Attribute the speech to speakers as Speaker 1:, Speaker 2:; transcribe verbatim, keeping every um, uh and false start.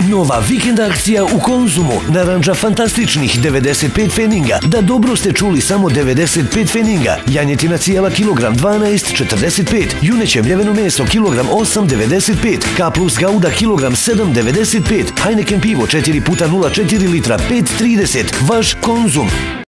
Speaker 1: Nova vikend akcija u Konzumu. Naranča fantastičnih devedeset pet feninga. Da, dobro ste čuli, samo devedeset pet feninga. Janjetina cijela kilogram dvanaest četrdeset pet. Juneće mljeveno meso kilogram osam devedeset pet. K plus gauda kilogram sedam devedeset pet. Heineken pivo četiri puta nula četiri litra pet trideset. Vaš Konzum.